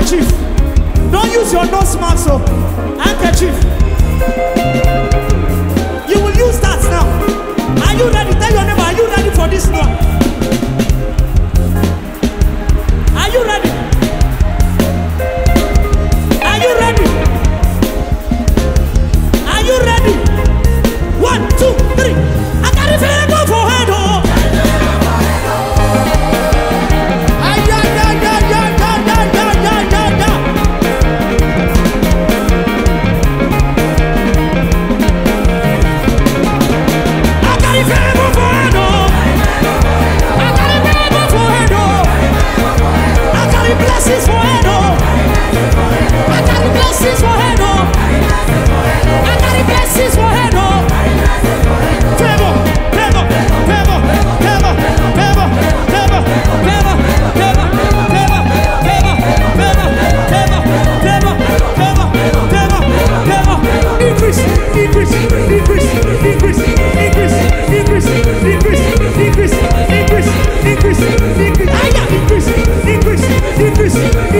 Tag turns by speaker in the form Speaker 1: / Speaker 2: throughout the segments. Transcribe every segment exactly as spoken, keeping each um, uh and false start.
Speaker 1: handkerchief. Don't use your nose mask, so handkerchief. You will use that now. Are you ready? Tell your neighbor, are you ready for this now? Are you ready? Are you ready? Are you ready? One, two, three. I got it for go for head. Oh. Ay, ay, ay, ay, ay, ay, ay, ay, ay, ay, ay. I got it for go for head. Oh. I got it for go for head. Oh. I got it blessings for head. Oh. I got it blessings for head. Oh. I got it blessings for head. Oh. Favor, favor, favor, favor, favor, favor, favor, favor, favor, favor, favor, favor, favor, favor, favor, increase, increase, increase, increase, increase, increase, increase, increase, increase, increase, increase, increase, increase, increase,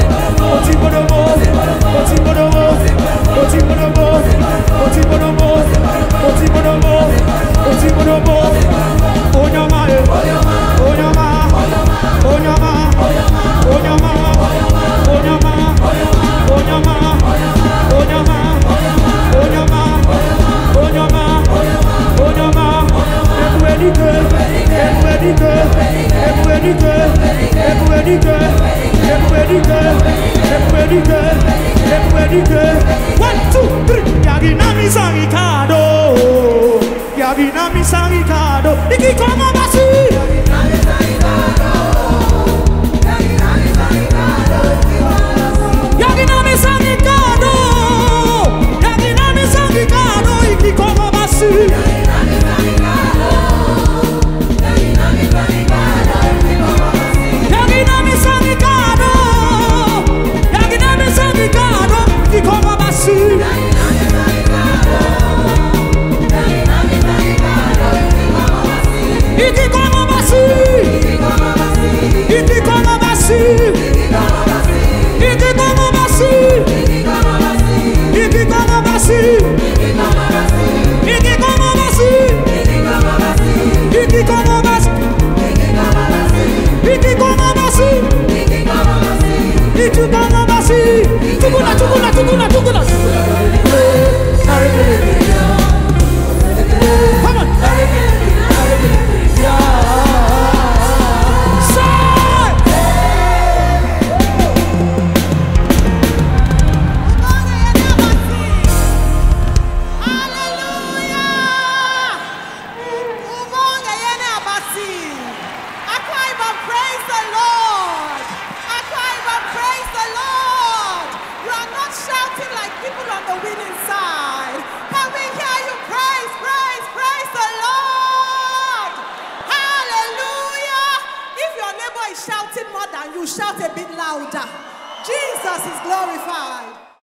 Speaker 1: One, two, three. Yagina mi sangikado, Yagina mi sangikado. Iki komo basi. Yagina mi sangikado, Yagina mi sangikado, Yagina mi sangikado. Iki komo basi. Yagina mi sangikado, Yagina mi sangikado. Yagina mi sangikado, Yagina mi sangikado. Iki komo basi. Iki komo basi. Iki komo basi. Iki komo basi. Iki komo basi. Iki komo basi. Iki komo basi. Iki komo basi. Iki komo basi. Tugula tugula tugula tugula. Come on.
Speaker 2: Shouting more than you, shout a bit louder. Jesus is glorified.